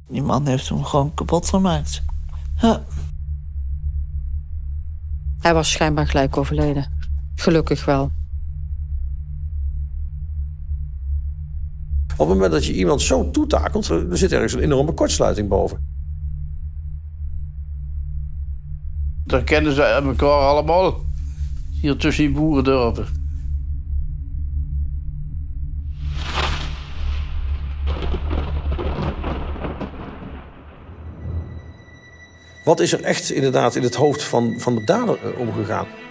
Die man heeft hem gewoon kapot gemaakt. Ja. Hij was schijnbaar gelijk overleden. Gelukkig wel. Op het moment dat je iemand zo toetakelt, er zit ergens een enorme kortsluiting boven. Dat kennen ze elkaar allemaal. Hier tussen die boerendorpen. Wat is er echt inderdaad in het hoofd van de dader omgegaan?